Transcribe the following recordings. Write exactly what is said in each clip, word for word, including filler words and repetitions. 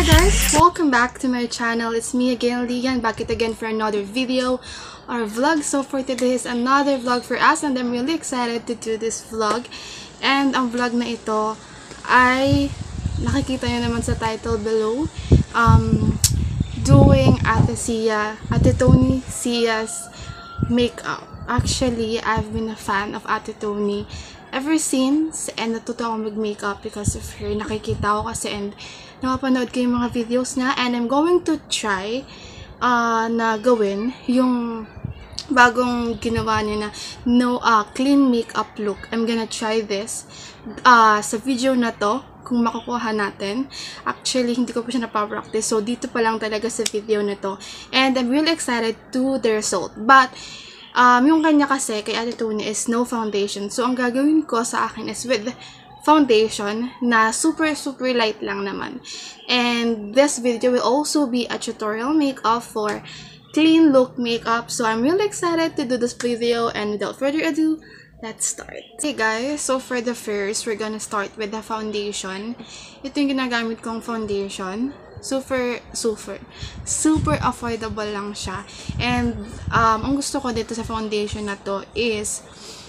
guys, welcome back to my channel. It's me again, Lian, back it again for another video or vlog. So for today is another vlog for us and I'm really excited to do this vlog. And ang vlog na ito ay nakikita nyo naman sa title below. Um, doing Ate Sia, Ate Tony Sia's makeup. Actually, I've been a fan of Ate Tony ever since, and natuto ako mag-makeup because of her. Nakikita ko kasi and nakapanood ko yung mga videos na, and I'm going to try uh, na gawin yung bagong ginawa niya na no uh, clean makeup look. I'm gonna try this uh, sa video na to kung makukuha natin. Actually, hindi ko pa siya napapractice, so dito pa lang talaga sa video na to, and I'm really excited to the result. But Um, yung kanya kasi, kay Ate Tony, is no foundation. So, ang gagawin ko sa akin is with foundation na super, super light lang naman. And this video will also be a tutorial makeup for clean look makeup. So, I'm really excited to do this video. And without further ado, let's start. Okay guys, so for the first, we're gonna start with the foundation. Ito yung ginagamit kong foundation. Super, super, super affordable lang siya. And, um, ang gusto ko dito sa foundation na to is,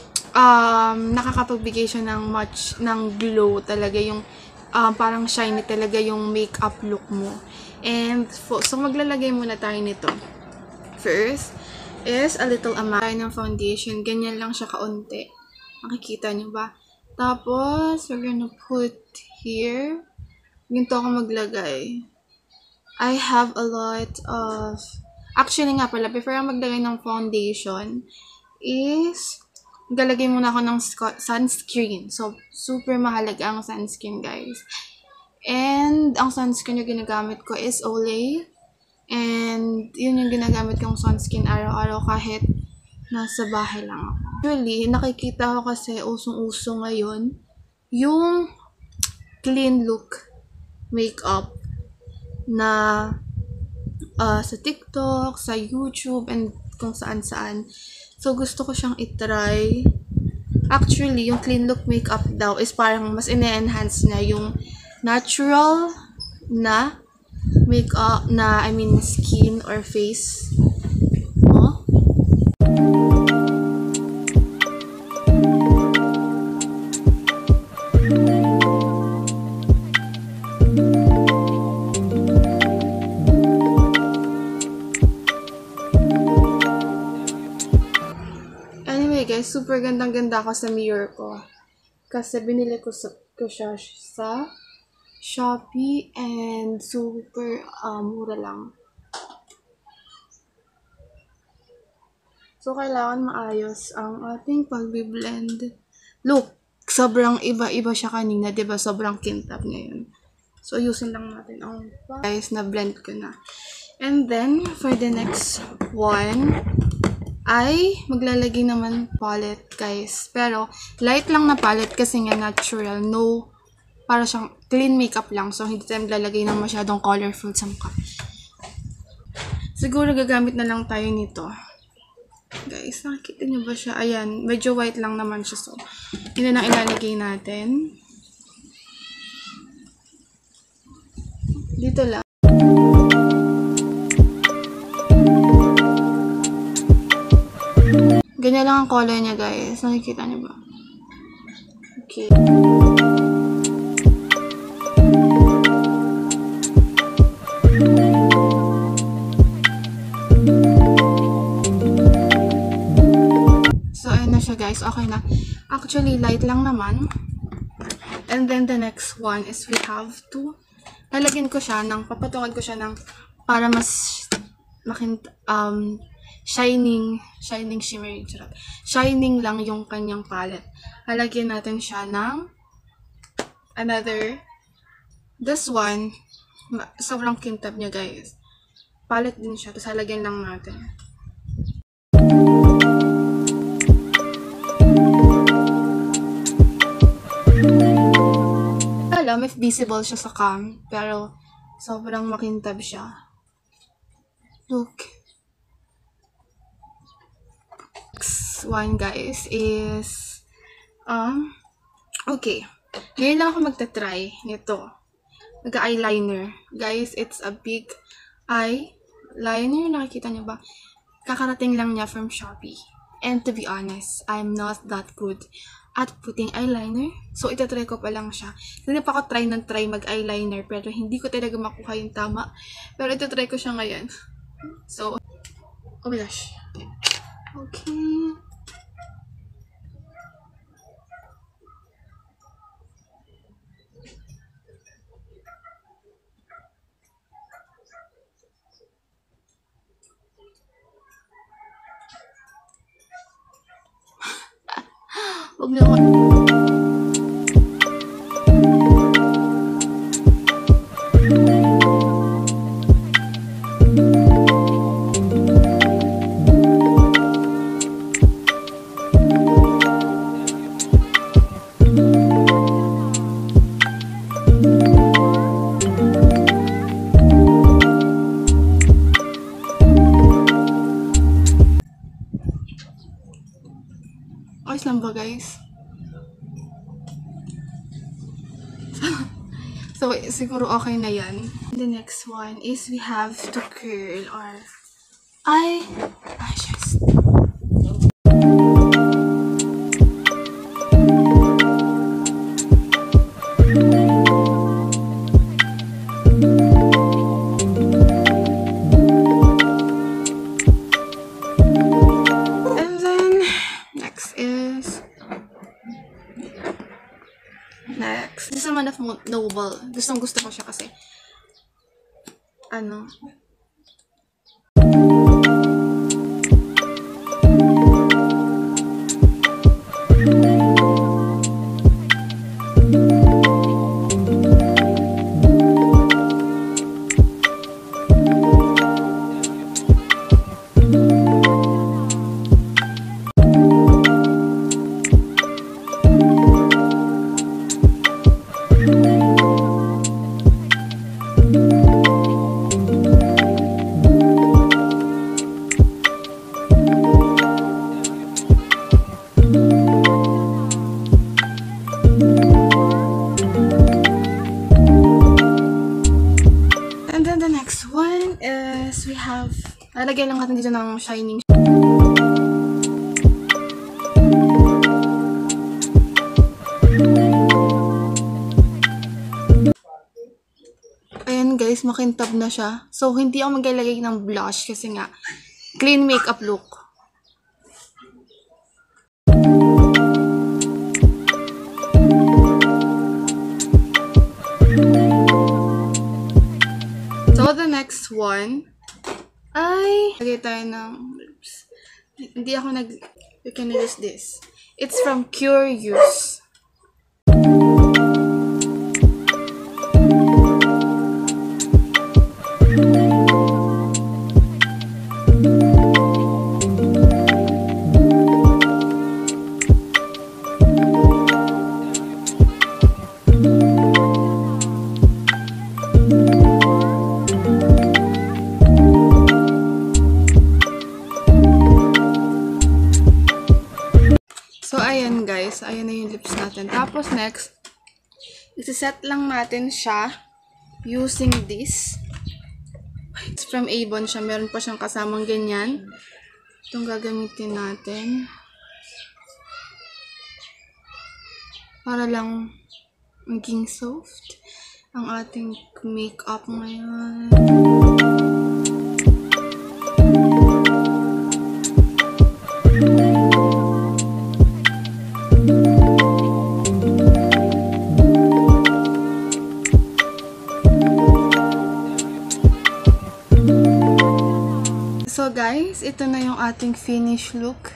um, nakakapagbigay siya ng much, ng glow talaga, yung, um, parang shiny talaga yung makeup look mo. And, so, maglalagay muna tayo nito. First, is a little amount ng foundation. Ganyan lang siya kaunti. Nakikita nyo ba? Tapos, we're gonna put here. Ganito ako maglagay. I have a lot of, actually nga pala, before ako maglagay ng foundation, is, galagay muna ako ng sunscreen. So, super mahalaga ang sunscreen, guys. And, ang sunscreen yung ginagamit ko is Olay. And, yun yung ginagamit kong sunscreen araw-araw kahit nasa bahay lang ako. Actually, nakikita ko kasi usong-uso ngayon, yung clean look makeup na uh, sa TikTok, sa YouTube, and kung saan-saan. So, gusto ko siyang itry. Actually, yung clean look makeup daw is parang mas ine-enhance na yung natural na makeup na, I mean, skin or face. Oh. Guys, super gandang-ganda ako sa mirror ko. Kasi binili ko, sa, ko siya sa Shopee and super uh, mura lang. So, kailangan maayos ang ating pag-blend. Look, sobrang iba-iba siya kanina, diba? Sobrang kintab ngayon. So, ayusin lang natin ang guys, na-blend ko na. And then, for the next one, ay maglalagay naman palette, guys. Pero, light lang na palette kasi nga natural. No, para siyang clean makeup lang. So, hindi tayo maglalagay ng masyadong colorful sa mukha. Siguro gagamit na lang tayo nito. Guys, nakikita niyo ba siya? Ayan, medyo white lang naman siya. So, yun na lang ilalagay natin. Dito lang. Ganyan lang ang color niya, guys. Nakikita niyo ba? Okay. So, ayun na siya, guys. Okay na. Actually, light lang naman. And then, the next one is we have to lalagyan ko siya ng, papatungan ko siya ng para mas makint, um, shining, shining shimmery, charot. Shining lang yung kanyang palette. Halagyan natin siya ng another, this one, sobrang kintab niya, guys. Palette din siya, tapos halagyan lang natin. Alam if visible siya sa cam, pero sobrang makintab siya. Look. One, guys, is um okay, ngayon lang ako magta-try nito. mag-eyeliner. Guys, it's a big eyeliner. Nakikita niyo ba? Kakarating lang niya from Shopee. And to be honest, I'm not that good at putting eyeliner. So, itatry ko pa lang siya. Hindi pa ako try ng try mag-eyeliner, pero hindi ko talaga makuha yung tama. Pero itatry ko siya ngayon. So, oh my gosh. Okay. Huwag na ako. Ayos lang ba, guys? So, siguro okay na yan. The next one is we have to curl our eyelashes. Next, this is naman of Noble. Gustong gusto ko siya kasi ano we have, lalagyan lang natin dito ng shining. Ayan guys, makintab na siya. So, hindi ako maglalagay ng blush kasi nga, clean makeup look. So, the next one, ay, lagay tayo ng lips. Hindi ako nag, you can use this. It's from Curious. So, ayan guys. Ayan na yung lips natin. Tapos, next, isi-set lang natin siya using this. It's from Avon siya. Meron pa siyang kasamang ganyan. Itong gagamitin natin. Para lang maging soft ang ating makeup ngayon. So guys, ito na yung ating finish look.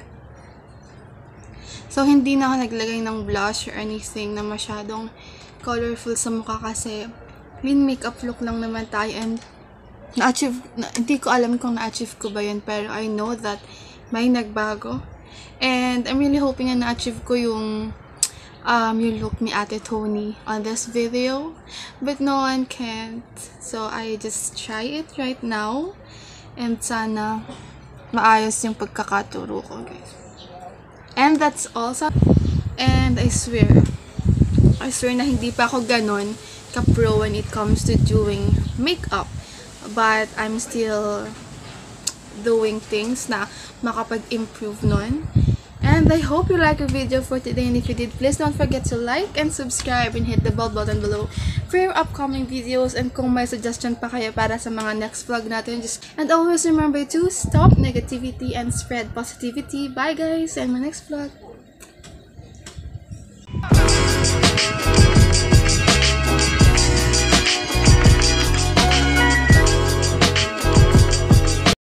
So hindi na ako naglagay ng blush or anything na masyadong colorful sa mukha kasi clean makeup look lang naman tayo, and na-achieve, na, hindi ko alam kung na-achieve ko ba yun, pero I know that may nagbago. And I'm really hoping na na-achieve ko yung um, yung look ni Ate Tony on this video. But no one can't. So I just try it right now. And sana maayos yung pagkakaturo ko, guys. And that's also, and I swear, I swear na hindi pa ako ganon ka-pro when it comes to doing makeup. But I'm still doing things na makapag-improve nun. And I hope you like our video for today, and if you did, please don't forget to like and subscribe and hit the bell button below for your upcoming videos. And kung may suggestion pa kayo para sa mga next vlog natin, just and always remember to stop negativity and spread positivity. Bye guys, and my next vlog.